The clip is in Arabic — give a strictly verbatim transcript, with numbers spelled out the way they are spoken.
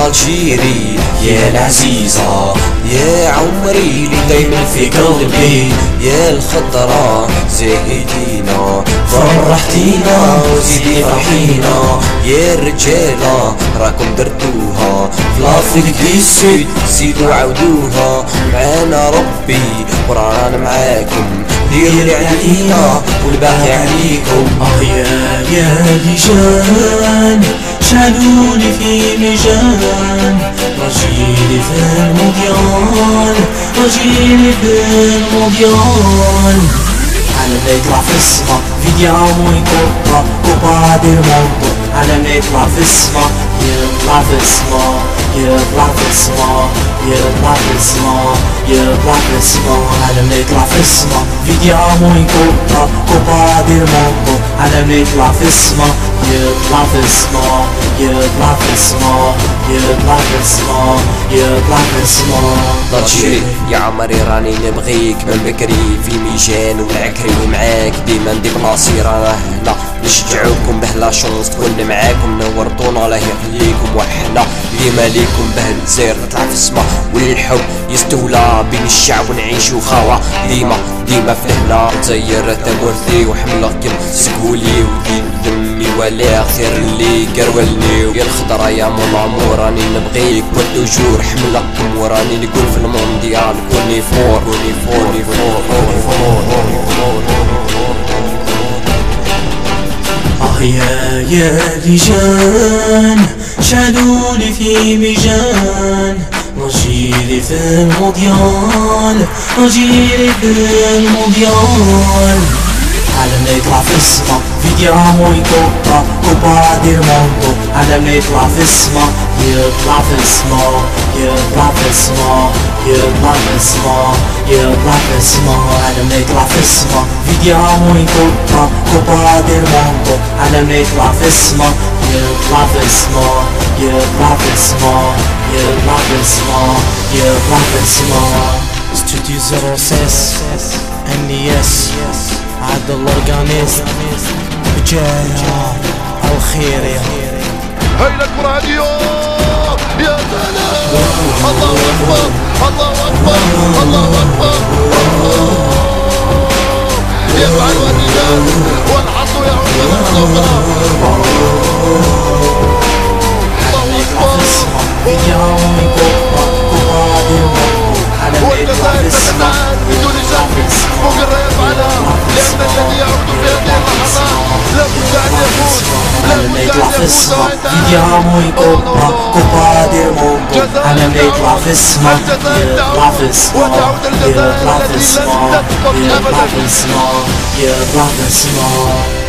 الجيري يا العزيزة، يا عمري اللي دايما في قلبي، يا الخضرا زاهدينا فرحتينا وزيدي فرحينا، يا الرجالة راكم درتوها في لافريك دي السود زيدوا عاودوها، معانا ربي ورانا معاكم ديروا اللي علينا والباقي عليكم. اه يا يا لجان شالوني في ميجان، رجيلي في المونديال رجيلي في المونديال، على ما يطلع في السما فيديامو يكوبا كوبا دير موندو، على ما يطلع في السما يطلع في السما يطلع في السما يطلع في السما يطلع في السما، على ما يطلع في السما فيديامو يكوبا كوبا دير موندو، على ما يطلع في السما يطلع في السما يطلع في السما يطلع في السما يطلع في السما. الجيري يا عمري راني نبغيك من بكري في ميجان ونعكري معاك ديما ندي بلاصي، رانا هنا نشجعوكم بهلا شونس تكون معاكم، نورتونا الله يخليكم وحنا ديما ليكم بهالجزائر تطلع في السما، والحب يستولى بين الشعب ونعيشو خاوة ديما ديما في هنا. تزير تمورثي وحملة كم سكولي ودين دمي ولا خير اللي قرولني، يا الخضرا يا مون عمور راني نبغيك والتوجور حملكم وراني نقول في المونديال كوني فور كوني فور كوني فور. اه يا يا لجان شالوني في ميجان، رجيلي في المونديال رجيلي في المونديال، على ما يطلع في السما فيديامو يكوبا كوبا دير موندو، على ما يطلع في السما يطلع في السما يطلع في السما يطلع في السما يطلع في السما، على ما يطلع في السما فيديامو يكوبا كوبا دير موندو، على ما يطلع في السما يطلع في السما يطلع في السما يطلع في السما يطلع في السما. ستوديو صفر ستة ام اس عبد الله القانيس جاية الخير يا هاي الكرة هادية يا سلام، الله أكبر الله أكبر الله أكبر، يفعل الإله والحظ يعود مرة أخرى. والجزائر تتعاد بدون شك فوق الراية يفعلها، لأن الذي يعود في هذه اللحظات لابد أن يفوز لابد أن يفوز فيديامو يكوبا كوبا دير موندو، على ما يطلع في السما يطلع في السما يطلع في السما يطلع في السما يطلع في السما.